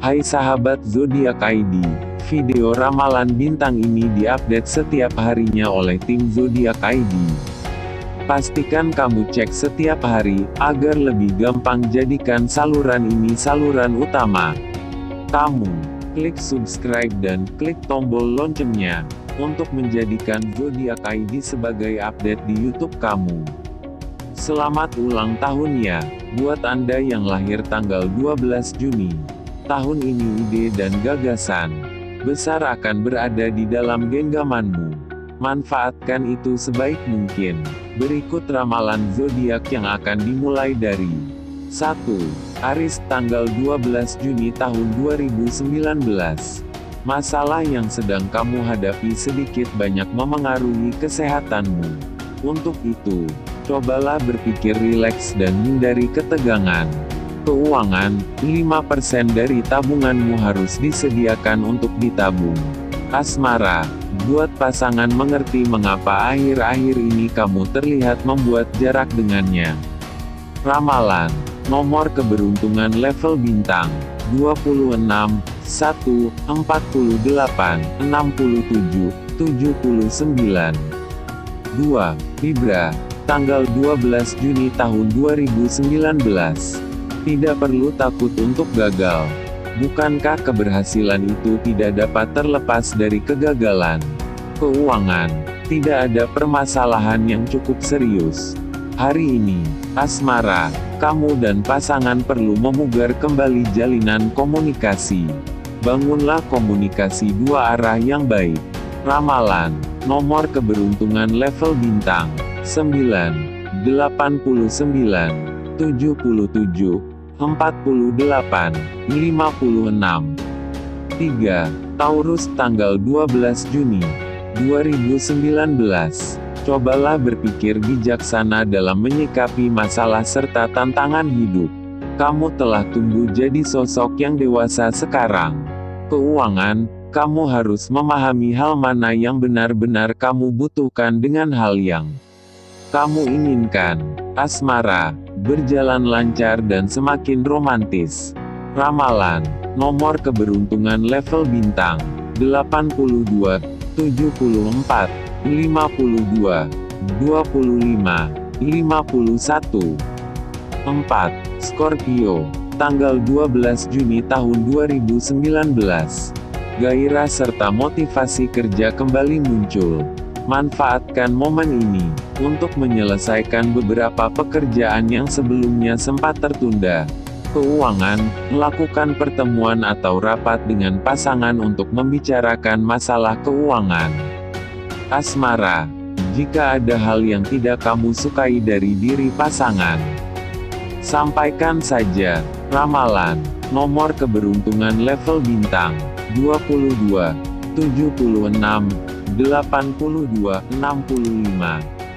Hai sahabat Zodiak ID, video ramalan bintang ini diupdate setiap harinya oleh tim Zodiak ID. Pastikan kamu cek setiap hari, agar lebih gampang jadikan saluran ini saluran utama. Kamu, klik subscribe dan klik tombol loncengnya, untuk menjadikan Zodiak ID sebagai update di YouTube kamu. Selamat ulang tahun ya, buat Anda yang lahir tanggal 12 Juni. Tahun ini ide dan gagasan besar akan berada di dalam genggamanmu. Manfaatkan itu sebaik mungkin. Berikut ramalan zodiak yang akan dimulai dari 1. Aries tanggal 12 Juni tahun 2019. Masalah yang sedang kamu hadapi sedikit banyak memengaruhi kesehatanmu. Untuk itu, cobalah berpikir rileks dan hindari ketegangan. Keuangan, 5% dari tabunganmu harus disediakan untuk ditabung. Asmara, buat pasangan mengerti mengapa akhir-akhir ini kamu terlihat membuat jarak dengannya. Ramalan, nomor keberuntungan level bintang, 26, 1, 48, 67, 79. 2. Libra, tanggal 12 Juni tahun 2019. Tidak perlu takut untuk gagal. Bukankah keberhasilan itu tidak dapat terlepas dari kegagalan? Keuangan, tidak ada permasalahan yang cukup serius. Hari ini, asmara, kamu dan pasangan perlu memugar kembali jalinan komunikasi. Bangunlah komunikasi dua arah yang baik. Ramalan, nomor keberuntungan level bintang, 9, 89, 77, 48, 56. 3. Taurus tanggal 12 Juni 2019. Cobalah berpikir bijaksana dalam menyikapi masalah serta tantangan hidup. Kamu telah tumbuh jadi sosok yang dewasa sekarang. Keuangan, kamu harus memahami hal mana yang benar-benar kamu butuhkan dengan hal yang kamu inginkan. Asmara, berjalan lancar dan semakin romantis. Ramalan, nomor keberuntungan level bintang, 82, 74, 52, 25, 51. 4. Scorpio, tanggal 12 Juni tahun 2019. Gairah serta motivasi kerja kembali muncul. Manfaatkan momen ini untuk menyelesaikan beberapa pekerjaan yang sebelumnya sempat tertunda. Keuangan, melakukan pertemuan atau rapat dengan pasangan untuk membicarakan masalah keuangan. Asmara, jika ada hal yang tidak kamu sukai dari diri pasangan, sampaikan saja. Ramalan, nomor keberuntungan level bintang, 22, 76, 82, 65,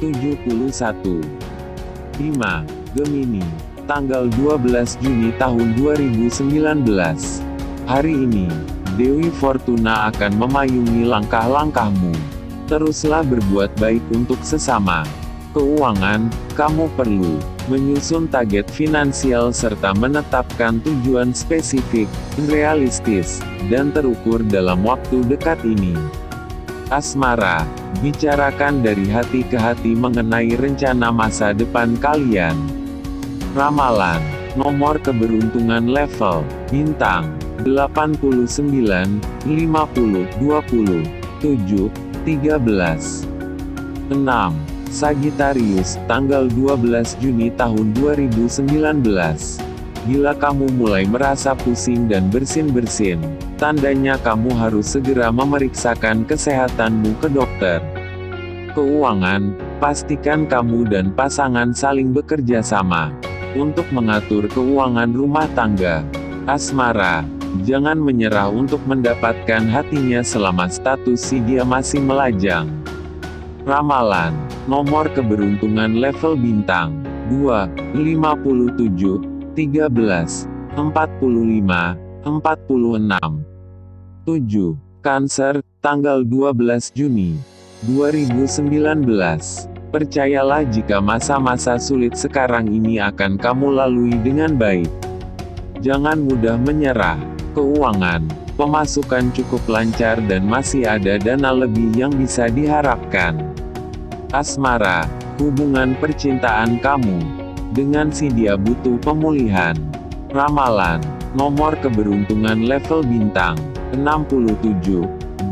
71. 5. Gemini, tanggal 12 Juni tahun 2019. Hari ini, Dewi Fortuna akan memayungi langkah-langkahmu. Teruslah berbuat baik untuk sesama. Keuangan, kamu perlu menyusun target finansial serta menetapkan tujuan spesifik, realistis, dan terukur dalam waktu dekat ini. Asmara, bicarakan dari hati ke hati mengenai rencana masa depan kalian. Ramalan, nomor keberuntungan level bintang, 89, 50, 20, 7, 13. 6. Sagittarius, tanggal 12 Juni tahun 2019. Bila kamu mulai merasa pusing dan bersin-bersin, tandanya kamu harus segera memeriksakan kesehatanmu ke dokter. Keuangan, pastikan kamu dan pasangan saling bekerja sama untuk mengatur keuangan rumah tangga. Asmara, jangan menyerah untuk mendapatkan hatinya selama status si dia masih melajang. Ramalan, nomor keberuntungan level bintang, 2, 57, 13, 45, 46. 7. Cancer, tanggal 12 Juni 2019. Percayalah jika masa-masa sulit sekarang ini akan kamu lalui dengan baik. Jangan mudah menyerah. Keuangan, pemasukan cukup lancar dan masih ada dana lebih yang bisa diharapkan. Asmara, hubungan percintaan kamu dengan si dia butuh pemulihan. Ramalan, nomor keberuntungan level bintang 67,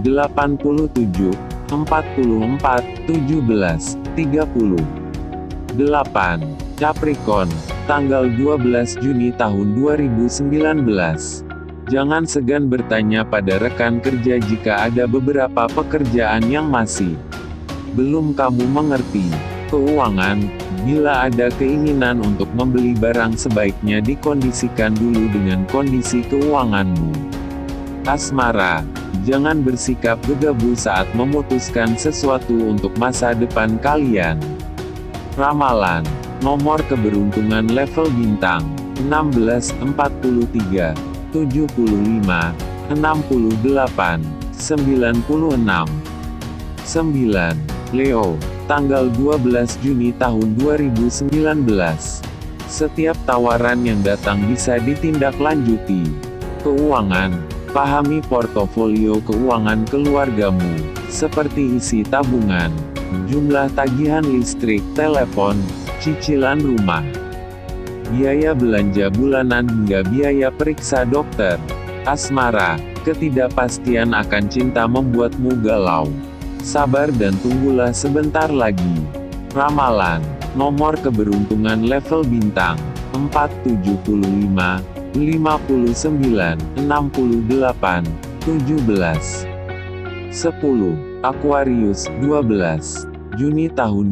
87, 44, 17, 30. 8. Capricorn, tanggal 12 Juni tahun 2019. Jangan segan bertanya pada rekan kerja jika ada beberapa pekerjaan yang masih belum kamu mengerti. Keuangan, bila ada keinginan untuk membeli barang sebaiknya dikondisikan dulu dengan kondisi keuanganmu. Asmara, jangan bersikap gegabah saat memutuskan sesuatu untuk masa depan kalian. Ramalan, nomor keberuntungan level bintang 16, 43, 75, 68, 96. 9. Leo, tanggal 12 Juni tahun 2019. Setiap tawaran yang datang bisa ditindaklanjuti. Keuangan, pahami portofolio keuangan keluargamu, seperti isi tabungan, jumlah tagihan listrik, telepon, cicilan rumah, biaya belanja bulanan hingga biaya periksa dokter. Asmara, ketidakpastian akan cinta membuatmu galau. Sabar dan tunggulah sebentar lagi. Ramalan, nomor keberuntungan level bintang 4, 75, 59, 68, 17. 10. Aquarius, 12 Juni tahun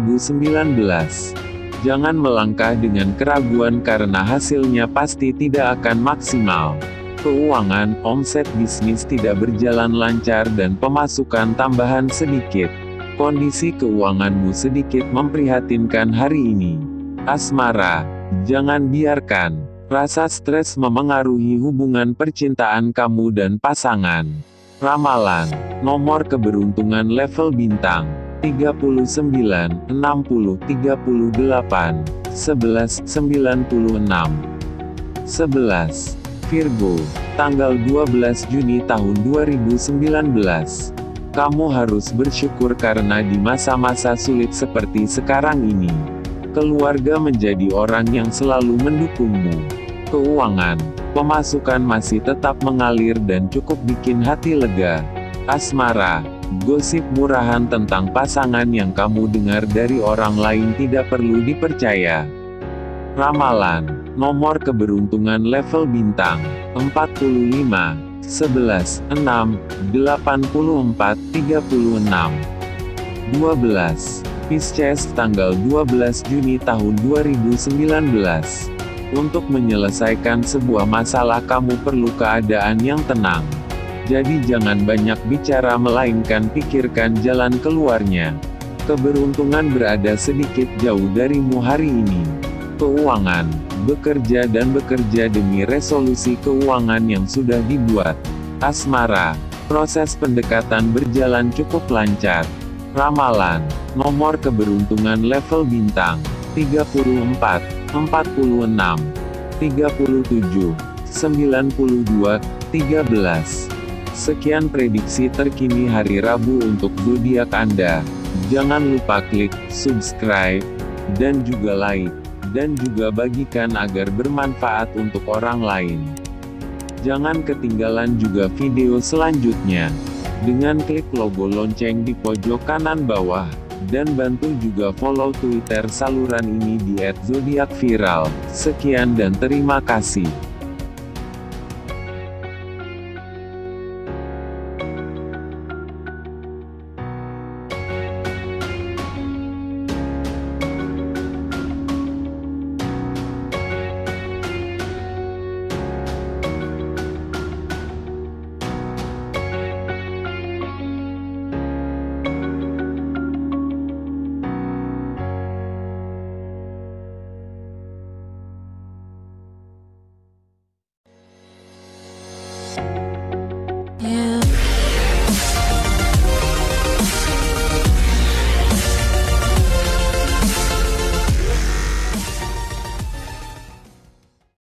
2019. Jangan melangkah dengan keraguan karena hasilnya pasti tidak akan maksimal. Keuangan, omset bisnis tidak berjalan lancar dan pemasukan tambahan sedikit. Kondisi keuanganmu sedikit memprihatinkan hari ini. Asmara, jangan biarkan rasa stres memengaruhi hubungan percintaan kamu dan pasangan. Ramalan, nomor keberuntungan level bintang 39, 60, 38, 11, 96. 11. Virgo, tanggal 12 Juni tahun 2019. Kamu harus bersyukur karena di masa-masa sulit seperti sekarang ini, keluarga menjadi orang yang selalu mendukungmu. Keuangan, pemasukan masih tetap mengalir dan cukup bikin hati lega. Asmara, gosip murahan tentang pasangan yang kamu dengar dari orang lain tidak perlu dipercaya. Ramalan, nomor keberuntungan level bintang 45, 11, 6, 84, 36. 12. Pisces, tanggal 12 Juni tahun 2019. Untuk menyelesaikan sebuah masalah kamu perlu keadaan yang tenang. Jadi jangan banyak bicara melainkan pikirkan jalan keluarnya. Keberuntungan berada sedikit jauh darimu hari ini. Keuangan, bekerja demi resolusi keuangan yang sudah dibuat. Asmara, proses pendekatan berjalan cukup lancar. Ramalan, nomor keberuntungan level bintang 34, 46, 37, 92, 13. Sekian prediksi terkini hari Rabu untuk zodiak Anda. Jangan lupa klik subscribe dan juga like, dan juga bagikan agar bermanfaat untuk orang lain. Jangan ketinggalan juga video selanjutnya dengan klik logo lonceng di pojok kanan bawah, dan bantu juga follow Twitter saluran ini di @zodiakviral. Sekian dan terima kasih.